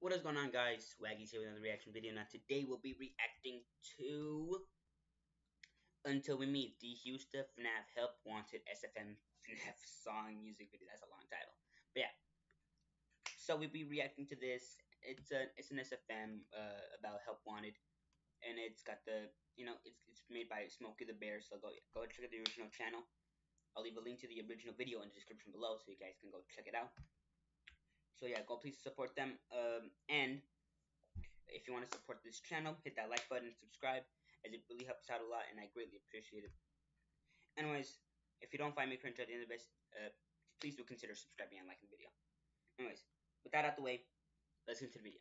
What is going on, guys? Swaggy's here with another reaction video. Now today we'll be reacting to Until We Meet, DHeusta FNAF Help Wanted SFM FNAF song music video. That's a long title. But yeah. So we'll be reacting to this. It's an SFM about Help Wanted, and it's got the it's made by Smokey the Bear, so go check out the original channel. I'll leave a link to the original video in the description below so you guys can go check it out. So yeah, go please support them. And if you want to support this channel, hit that like button and subscribe, as it really helps out a lot and I greatly appreciate it. Anyways, if you don't find me cringe at the end of this, please do consider subscribing and liking the video. Anyways, with that out the way, let's get into the video.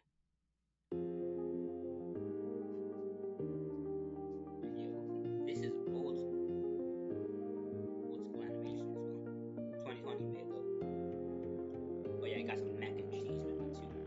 This is old school animation as well. 2020 made though. Oh yeah, I got some mac and cheese with me too.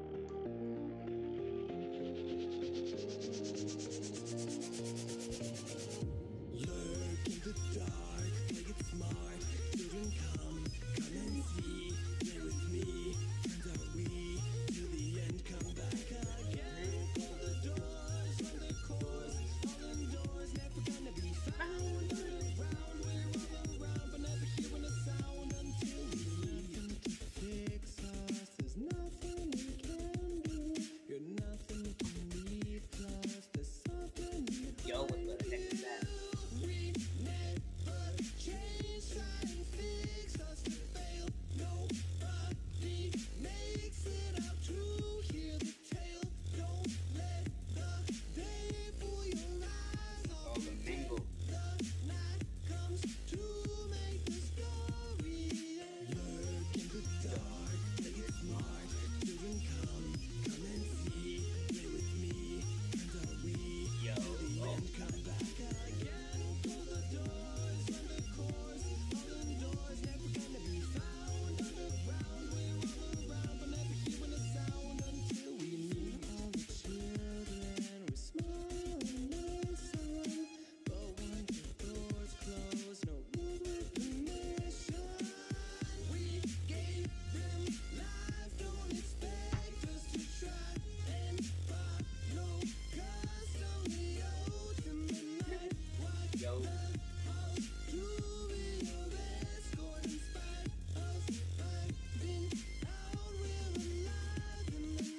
Lurk in the dark, play it smart. Children come and see. Play with me, and are we till the end? Come back again. Close the doors, run the course. All indoors, never gonna be found. Around, we're all around, but never hearing a sound until we leave. Nothing to fix us, there's nothing we can do. You're nothing we can leave, plus there's something you Yo, what the heck is that? we never change, try and fix us to fail. Nobody makes it out to hear the tale. Don't let the day fool your eyes. Oh, the mango. The night comes to make the story end. Lurk in the dark, play it smart. Children come and see. Play with me, and are we Yo, till the end? Come back again. Close the doors, run the course. All indoors, never gonna be found. Underground, we're all around, but never hearing a sound until we meet. All the children were small and innocent, but when the doors close, no rules with permission. We gave them life, don't expect us to try and follow custom. The ultimate night. Watch Yo. the house to be your escort in spite of finding out we're alive in the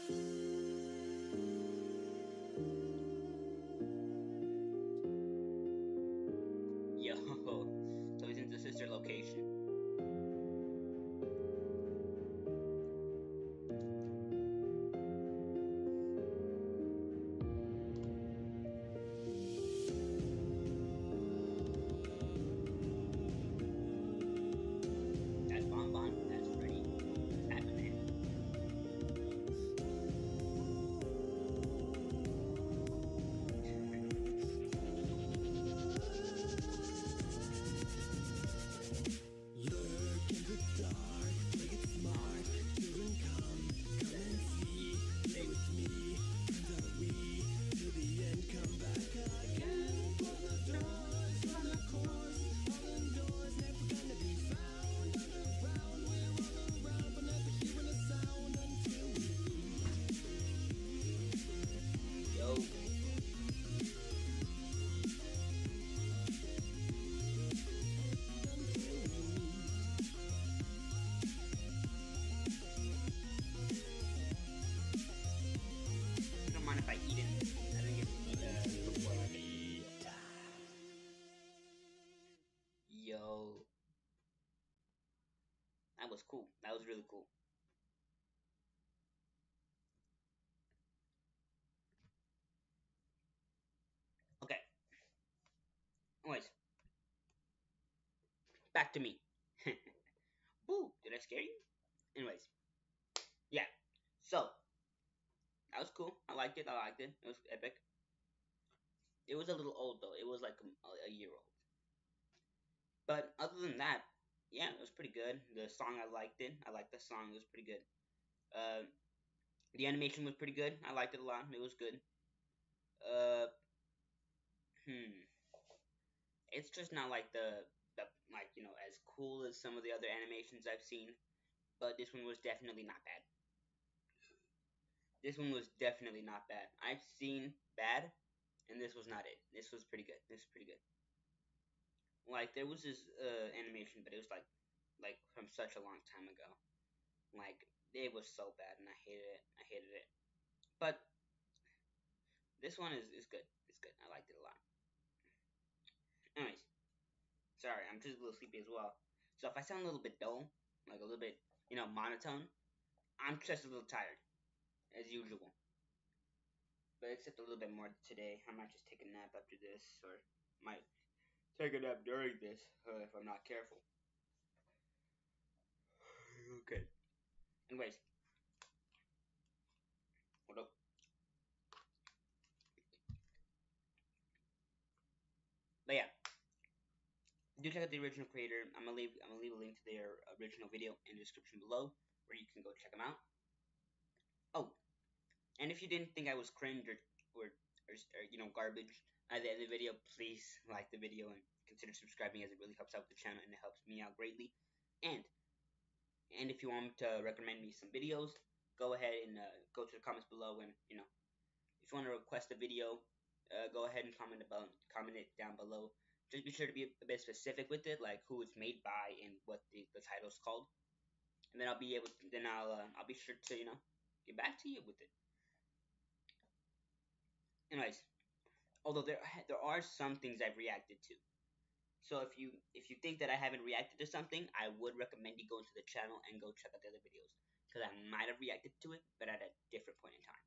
Yo, so he's in the sister location. That's Bonbon, that's Freddy, that's happening. Lurk in the dark, play it smart. Children come and see. Play with me, and are we till the end? Come back again. Close the doors, run the course. All indoors, never gonna be found. Underground, we're all around, but never hearing a sound until we Yo. You don't mind if I eat it? I didn't get to eat before I can eat. Yo. That was cool. That was really cool. Okay. Anyways. Back to me. Boo! Did I scare you? Anyways. Yeah. So. That was cool. I liked it. It was epic. It was a little old though. It was like a year old. But other than that, yeah, it was pretty good. The song, I liked it. I liked the song. It was pretty good. The animation was pretty good. I liked it a lot. It was good. It's just not like the like as cool as some of the other animations I've seen. But this one was definitely not bad. This one was definitely not bad. I've seen bad, and this was not it. This was pretty good. This was pretty good. Like there was this animation, but it was like from such a long time ago. Like it was so bad, and I hated it. I hated it. But this one is good. It's good. I liked it a lot. Anyways, sorry, I'm just a little sleepy as well. So if I sound a little bit dull, like a little bit, monotone, I'm just a little tired, as usual. But except a little bit more today. I might just take a nap after this, or might take a nap during this if I'm not careful. Okay. Anyways, hold up. But yeah, do check out the original creator. I'm gonna leave a link to their original video in the description below, where you can go check them out. Oh, and if you didn't think I was cringe or garbage at the end of the video, please like the video and consider subscribing, as it really helps out the channel and it helps me out greatly. And if you want me to recommend me some videos, go ahead and go to the comments below, and if you want to request a video, go ahead and comment it down below. Just be sure to be a bit specific with it, like who it's made by and what the title's called, and then I'll be sure to get back to you with it. Anyways, although there are some things I've reacted to, so if you think that I haven't reacted to something, I would recommend you go to the channel and go check out the other videos, because I might have reacted to it, but at a different point in time.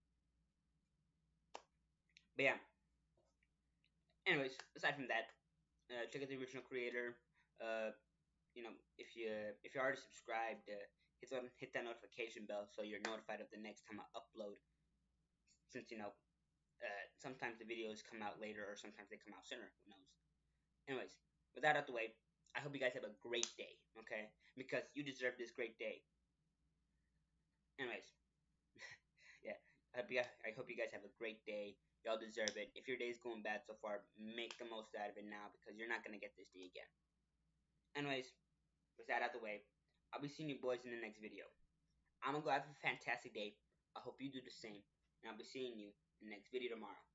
But yeah. Anyways, aside from that, check out the original creator. Uh, if you're already subscribed, hit that notification bell so you're notified of the next time I upload. Since sometimes the videos come out later, or sometimes they come out sooner. Who knows? Anyways, with that out the way, I hope you guys have a great day. Okay, because you deserve this great day. Anyways, yeah, I hope you guys have a great day. Y'all deserve it. If your day's going bad so far, make the most out of it now, because you're not gonna get this day again. Anyways, with that out the way, I'll be seeing you boys in the next video. I'm gonna go have a fantastic day. I hope you do the same, and I'll be seeing you in the next video tomorrow.